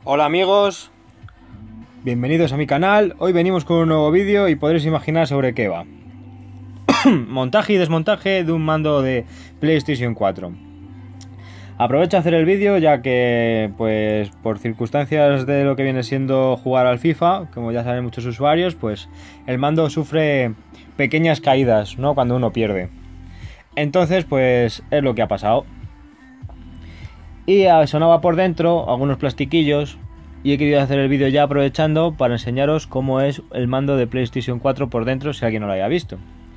Hola amigos, bienvenidos a mi canal. Hoy venimos con un nuevo vídeo y podréis imaginar sobre qué va. Montaje y desmontaje de un mando de PlayStation 4. Aprovecho a hacer el vídeo ya que, pues, por circunstancias de lo que viene siendo jugar al FIFA, como ya saben muchos usuarios, pues el mando sufre pequeñas caídas, ¿no? Cuando uno pierde. Entonces, pues es lo que ha pasado. Y sonaba por dentro algunos plastiquillos y he querido hacer el vídeo ya aprovechando para enseñaros cómo es el mando de PlayStation 4 por dentro, si alguien no lo haya visto.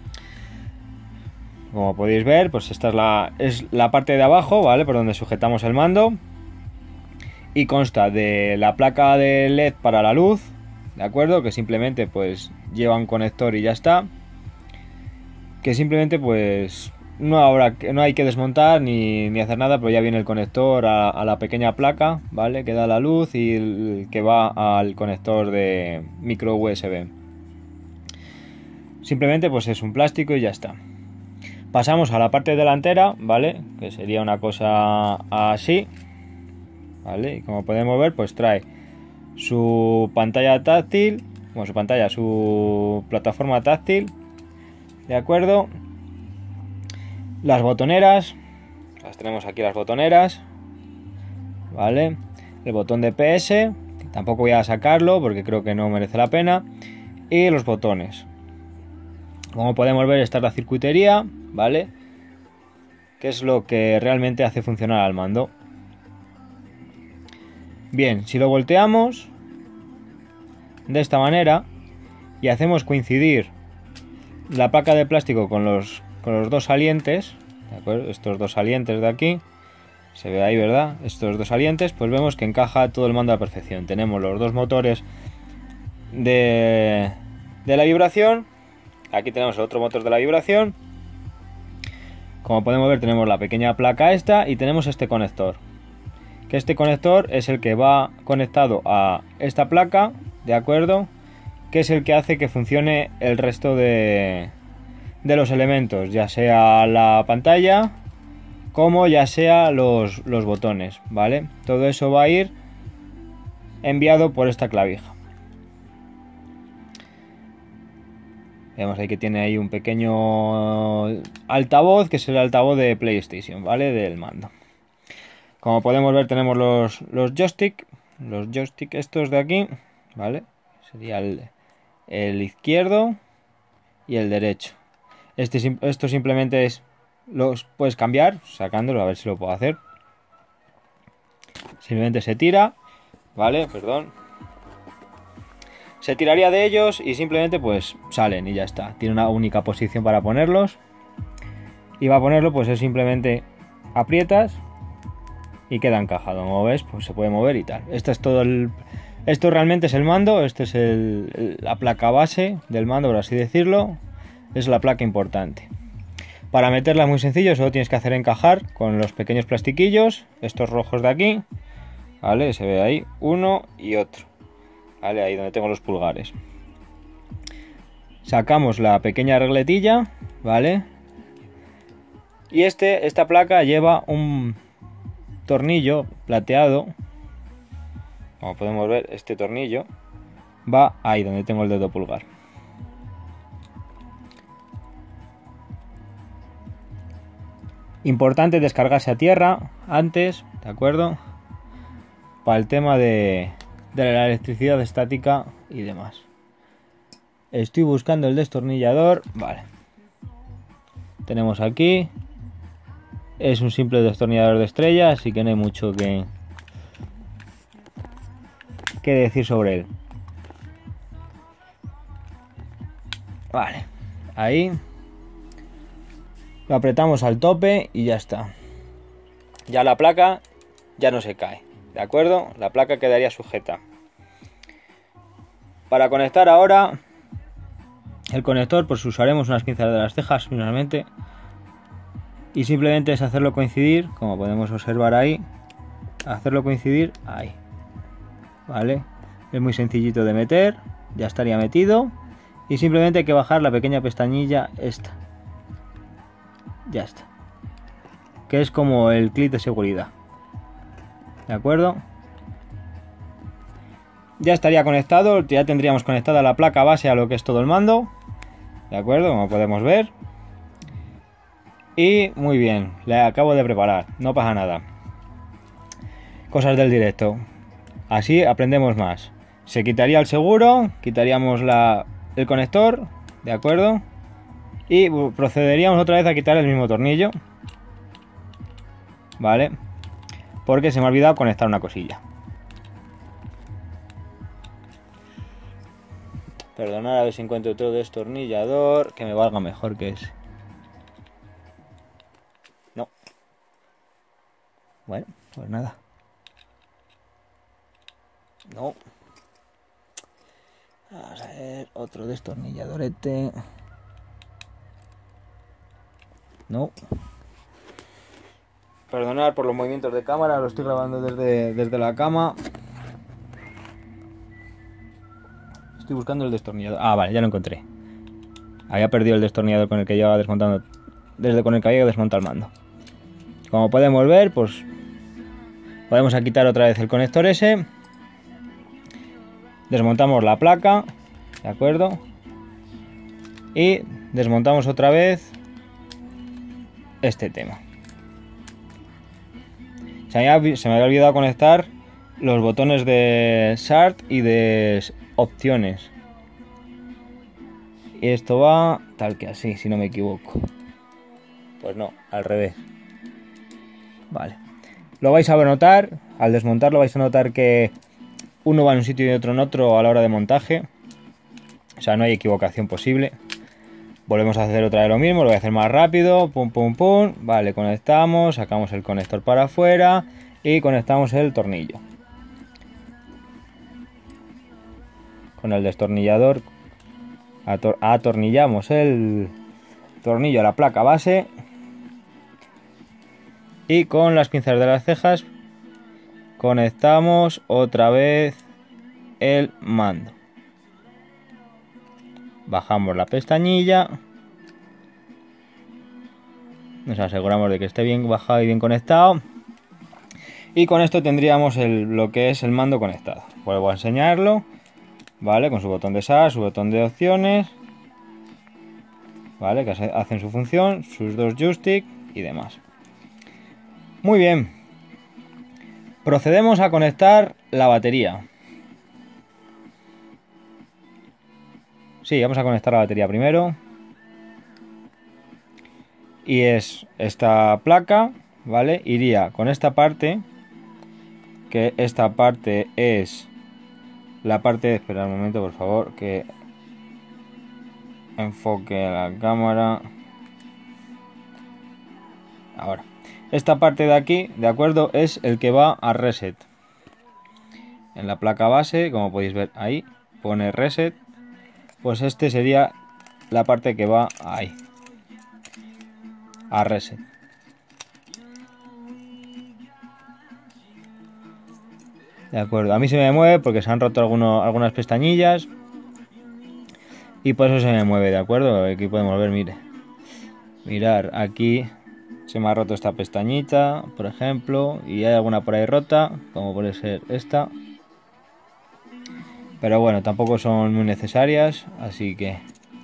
Como podéis ver, pues esta es la parte de abajo, ¿vale? Por donde sujetamos el mando. Y consta de la placa de LED para la luz, ¿de acuerdo? Que simplemente pues lleva un conector y ya está. Que simplemente pues no hay que desmontar ni hacer nada, pero ya viene el conector a la pequeña placa, ¿vale? Que da la luz y el que va al conector de micro USB. Simplemente pues es un plástico y ya está. Pasamos a la parte delantera, ¿vale? Que sería una cosa así, ¿vale? Y como podemos ver, pues trae su pantalla táctil, bueno, su plataforma táctil, ¿de acuerdo? Las botoneras, las tenemos aquí las botoneras, ¿vale? El botón de PS, que tampoco voy a sacarlo porque creo que no merece la pena, y los botones. Como podemos ver, esta es la circuitería, ¿vale? Que es lo que realmente hace funcionar al mando. Bien, si lo volteamos de esta manera y hacemos coincidir la placa de plástico con los dos salientes, ¿de acuerdo? Estos dos salientes de aquí, se ve ahí, ¿verdad? Estos dos salientes, pues vemos que encaja todo el mando a la perfección. Tenemos los dos motores de la vibración. Aquí tenemos el otro motor de la vibración. Como podemos ver, tenemos la pequeña placa esta y tenemos este conector. Que este conector es el que va conectado a esta placa, ¿de acuerdo? Que es el que hace que funcione el resto de los elementos, ya sea la pantalla como ya sea los botones, ¿vale? Todo eso va a ir enviado por esta clavija. Vemos ahí que tiene ahí un pequeño altavoz, que es el altavoz de PlayStation, ¿vale? Del mando. Como podemos ver, tenemos los joystick estos de aquí, ¿vale? Sería el izquierdo y el derecho. Esto simplemente los puedes cambiar sacándolo, a ver si lo puedo hacer. Simplemente se tira, ¿vale? Perdón. Se tiraría de ellos y simplemente pues salen y ya está. Tiene una única posición para ponerlos. Y para ponerlo pues es simplemente aprietas y queda encajado. Como ves, pues se puede mover y tal. Esto es todo esto realmente es el mando. Este es la placa base del mando, por así decirlo. Es la placa importante. Para meterla es muy sencillo, solo tienes que hacer encajar con los pequeños plastiquillos, estos rojos de aquí, ¿vale? Se ve ahí uno y otro, ¿vale? Ahí donde tengo los pulgares. Sacamos la pequeña regletilla, ¿vale? Y esta placa lleva un tornillo plateado. Como podemos ver, este tornillo va ahí donde tengo el dedo pulgar. Importante descargarse a tierra antes, ¿de acuerdo? Para el tema de la electricidad estática y demás. Estoy buscando el destornillador, vale. Tenemos aquí. Es un simple destornillador de estrella, así que no hay mucho que decir sobre él. Vale, ahí. Lo apretamos al tope y ya está. Ya la placa ya no se cae, ¿de acuerdo? La placa quedaría sujeta. Para conectar ahora el conector, pues usaremos unas pinzas de las cejas finalmente. Y simplemente es hacerlo coincidir, como podemos observar ahí. Hacerlo coincidir ahí. ¿Vale? Es muy sencillito de meter. Ya estaría metido. Y simplemente hay que bajar la pequeña pestañilla esta. Ya está. Que es como el clip de seguridad. ¿De acuerdo? ya estaría conectado, ya tendríamos conectada la placa base a lo que es todo el mando, ¿de acuerdo? Como podemos ver. Y muy bien, le acabo de preparar, no pasa nada. Cosas del directo. Así aprendemos más. Se quitaría el seguro, quitaríamos el conector, ¿de acuerdo? Y procederíamos otra vez a quitar el mismo tornillo, ¿vale? Porque se me ha olvidado conectar una cosilla. Perdonad, a ver si encuentro otro destornillador que me valga mejor que ese. No. Bueno, pues nada. No. Vamos a ver, otro destornilladorete. No. Perdonad por los movimientos de cámara, lo estoy grabando desde la cama. Estoy buscando el destornillador. Ah, vale, ya lo encontré. Había perdido el destornillador con el que llevaba desmontando. Con el que había desmontado el mando. Como podemos ver, pues podemos quitar otra vez el conector ese. Desmontamos la placa, ¿de acuerdo? Y desmontamos otra vez este tema. Se me había olvidado conectar los botones de Start y de opciones. Y esto va tal que así, si no me equivoco. Pues no, al revés. Vale. Lo vais a notar, al desmontarlo vais a notar que uno va en un sitio y otro en otro a la hora de montaje. O sea, no hay equivocación posible. Volvemos a hacer otra vez lo mismo, lo voy a hacer más rápido. Pum, pum, pum. Vale, conectamos, sacamos el conector para afuera y conectamos el tornillo. Con el destornillador atornillamos el tornillo a la placa base. Y con las pinzas de las cejas conectamos otra vez el mando. Bajamos la pestañilla. Nos aseguramos de que esté bien bajado y bien conectado. Y con esto tendríamos lo que es el mando conectado. Vuelvo a enseñarlo. Vale, con su botón de SAR, su botón de opciones. Vale, que hacen su función, sus dos joysticks y demás. Muy bien. Procedemos a conectar la batería. Sí, vamos a conectar la batería primero. Y es esta placa, ¿vale? Iría con esta parte. Que esta parte es la parte... Espera un momento, por favor, que enfoque la cámara. Ahora. Esta parte de aquí, ¿de acuerdo? Es el que va a reset. En la placa base, como podéis ver ahí, pone reset. Pues este sería la parte que va ahí. A reset. De acuerdo. A mí se me mueve porque se han roto algunas pestañillas. Y por eso se me mueve, ¿de acuerdo? Aquí podemos ver, mire. Mirar, aquí se me ha roto esta pestañita, por ejemplo. Y hay alguna por ahí rota, como puede ser esta. Pero bueno, tampoco son muy necesarias, así que...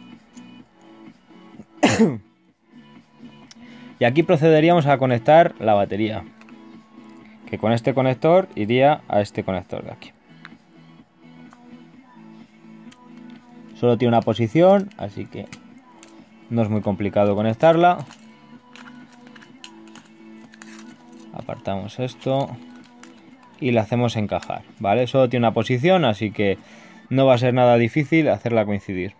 Y aquí procederíamos a conectar la batería. Que con este conector iría a este conector de aquí. Solo tiene una posición, así que no es muy complicado conectarla. Apartamos esto y la hacemos encajar, ¿vale? Solo tiene una posición, así que no va a ser nada difícil hacerla coincidir.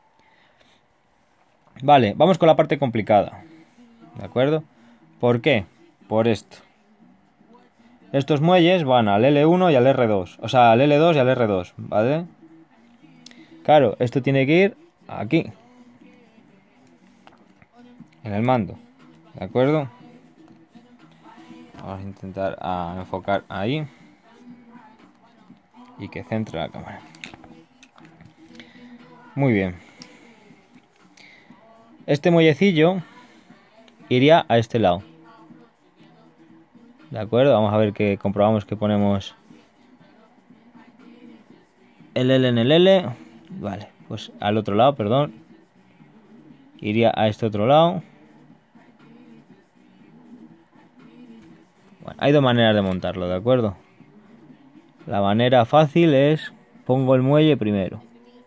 Vale, vamos con la parte complicada, ¿de acuerdo? ¿Por qué? Por esto. Estos muelles van al L1 y al R2, o sea, al L2 y al R2, ¿vale? Claro, esto tiene que ir aquí, en el mando, ¿de acuerdo? Vamos a intentar enfocar ahí y que centre la cámara. Muy bien. Este muellecillo iría a este lado. ¿De acuerdo? Vamos a ver que comprobamos que ponemos el L en el L. Vale, pues al otro lado, perdón. Iría a este otro lado. Bueno, hay dos maneras de montarlo, ¿de acuerdo? La manera fácil es, pongo el muelle primero.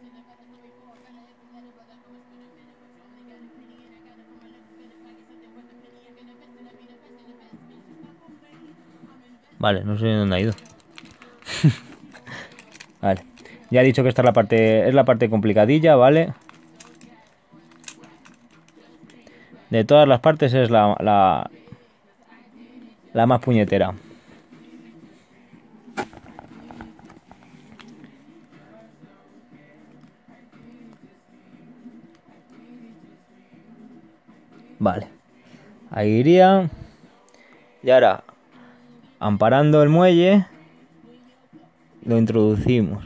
Vale, no sé dónde ha ido. Vale, ya he dicho que esta es la parte complicadilla, ¿vale? De todas las partes es la más puñetera. Vale, ahí iría. Y ahora, amparando el muelle, lo introducimos.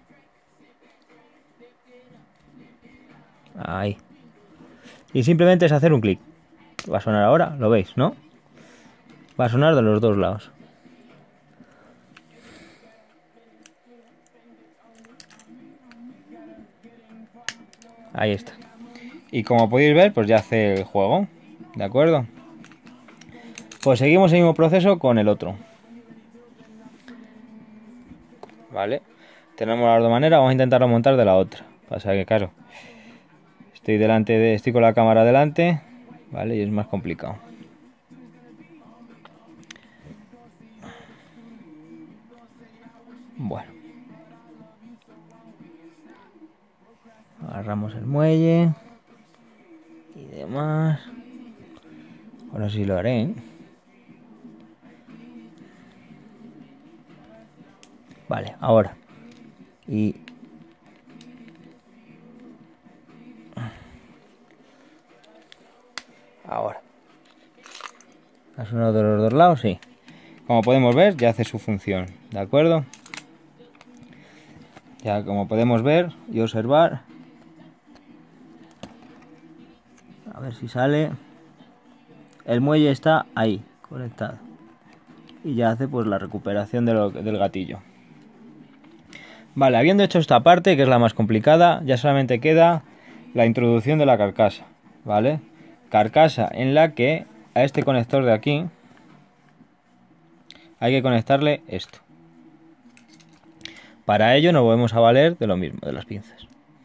Ahí. Y simplemente es hacer un clic. Va a sonar ahora, lo veis, ¿no? Va a sonar de los dos lados. Ahí está. Y como podéis ver, pues ya hace el juego. ¿De acuerdo? Pues seguimos el mismo proceso con el otro. Vale. Tenemos las dos maneras. Vamos a intentarlo montar de la otra. Pasa que, claro, estoy con la cámara delante. Vale, y es más complicado. Bueno. Agarramos el muelle. Y demás. Ahora sí lo haré, ¿eh? Vale, ahora. Y ahora. ¿Ha sonado de los dos lados? Sí. Como podemos ver, ya hace su función. ¿De acuerdo? Ya como podemos ver y observar. A ver si sale. El muelle está ahí, conectado. Y ya hace pues la recuperación del gatillo. Vale, habiendo hecho esta parte, que es la más complicada, ya solamente queda la introducción de la carcasa, ¿vale? Carcasa en la que a este conector de aquí hay que conectarle esto. Para ello nos volvemos a valer de lo mismo, de las pinzas.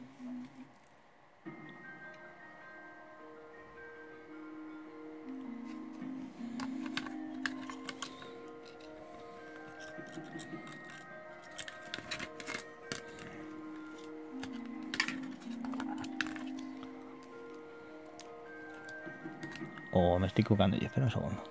O me estoy equivocando yo, espera un segundo.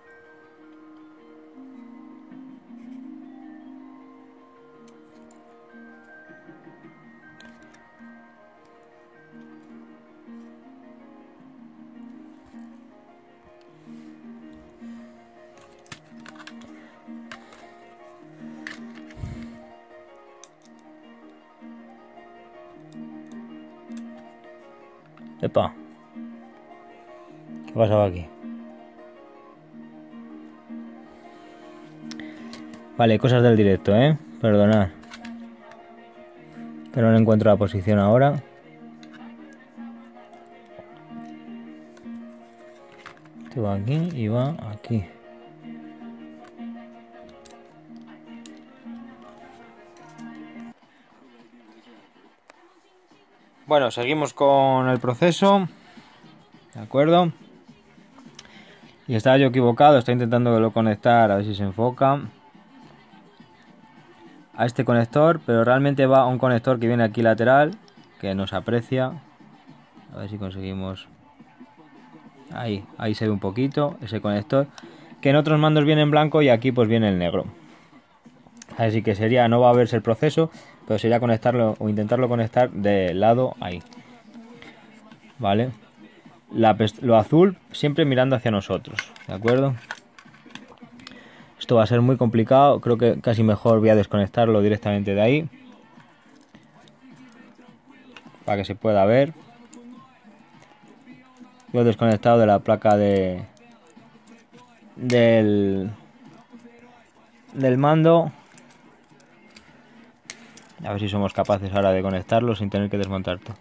Epa. ¿Qué pasaba aquí? Vale, cosas del directo, perdonad. Que no le encuentro la posición ahora. Este va aquí y va aquí. Bueno, seguimos con el proceso. ¿De acuerdo? Y estaba yo equivocado, estoy intentando conectar, a ver si se enfoca. A este conector, pero realmente va a un conector que viene aquí lateral, que no se aprecia. A ver si conseguimos. Ahí se ve un poquito ese conector, que en otros mandos viene en blanco y aquí pues viene el negro. Así que sería, no va a verse el proceso, pero sería conectarlo o intentarlo conectar de lado ahí. Vale. Lo azul siempre mirando hacia nosotros, ¿de acuerdo? Esto va a ser muy complicado, creo que casi mejor voy a desconectarlo directamente de ahí. Para que se pueda ver. Yo he desconectado de la placa del mando. A ver si somos capaces ahora de conectarlo sin tener que desmontar todo.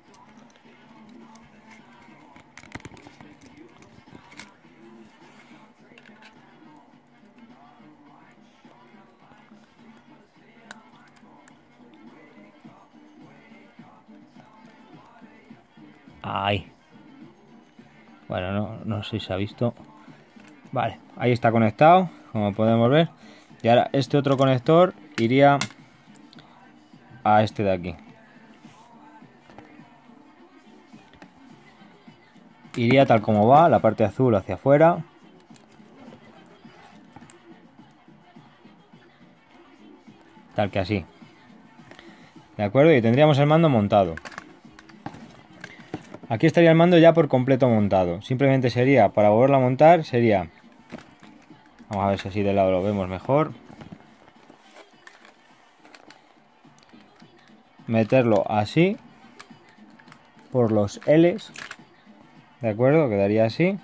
Ahí. Bueno, no sé si se ha visto. Vale, ahí está conectado, como podemos ver. Y ahora este otro conector iría a este de aquí. Iría tal como va, la parte azul hacia afuera. Tal que así. ¿De acuerdo? Y tendríamos el mando montado. Aquí estaría el mando ya por completo montado. Simplemente sería, para volverlo a montar, sería... Vamos a ver si así de lado lo vemos mejor. Meterlo así. Por los L's. ¿De acuerdo? Quedaría así.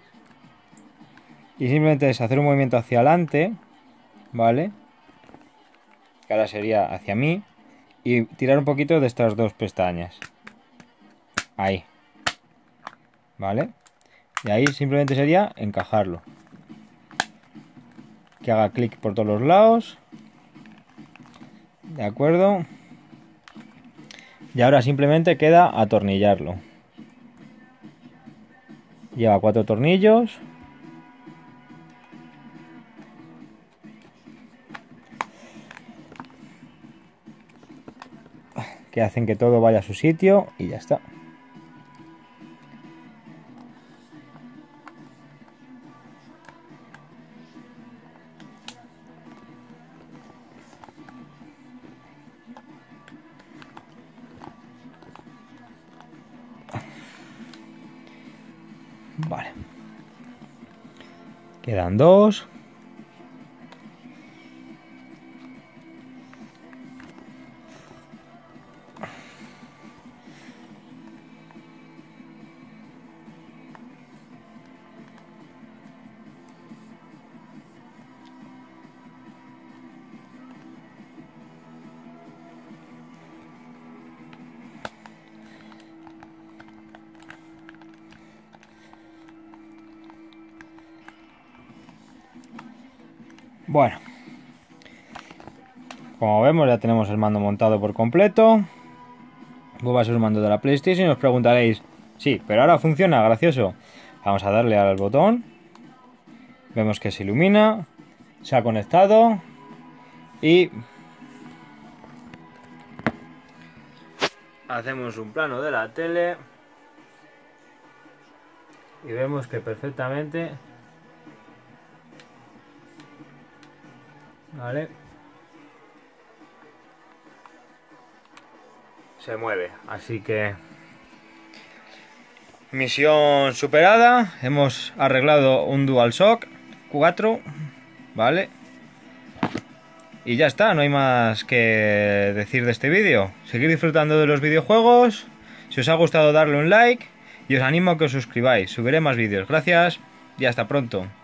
Y simplemente es hacer un movimiento hacia adelante. ¿Vale? Que ahora sería hacia mí. Y tirar un poquito de estas dos pestañas. Ahí. ¿Vale? Y ahí simplemente sería encajarlo. Que haga clic por todos los lados. ¿De acuerdo? Y ahora simplemente queda atornillarlo. Lleva 4 tornillos. Que hacen que todo vaya a su sitio y ya está. Vale. Quedan 2. Bueno, como vemos ya tenemos el mando montado por completo. Va a ser un mando de la PlayStation y os preguntaréis, sí, pero ahora funciona, gracioso. Vamos a darle al botón. Vemos que se ilumina, se ha conectado y hacemos un plano de la tele y vemos que perfectamente, ¿vale?, se mueve. Así que misión superada. Hemos arreglado un DualShock 4, ¿vale? Y ya está, no hay más que decir de este vídeo. Seguir disfrutando de los videojuegos. Si os ha gustado, darle un like y os animo a que os suscribáis. Subiré más vídeos. Gracias y hasta pronto.